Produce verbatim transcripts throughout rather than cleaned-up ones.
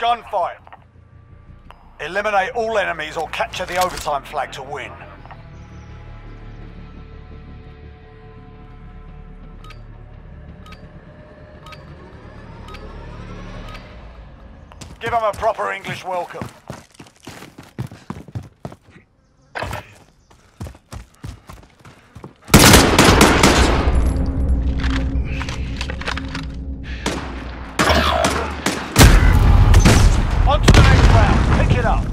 gunfight. Eliminate all enemies or capture the overtime flag to win. Give them a proper English welcome. On to the next round. Pick it up.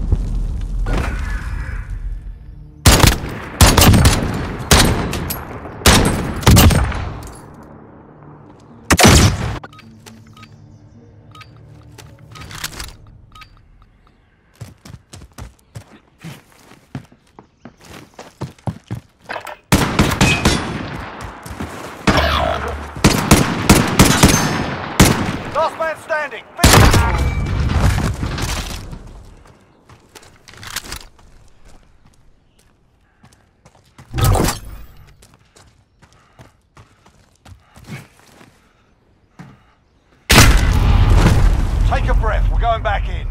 Last man standing. Take a breath, we're going back in.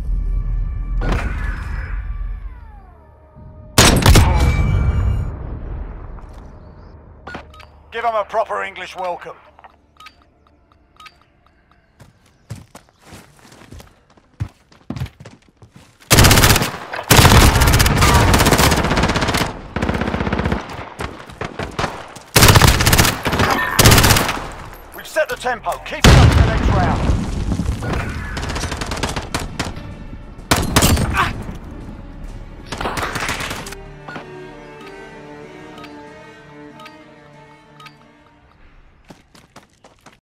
Give them a proper English welcome. We've set the tempo, keep it up for the next round.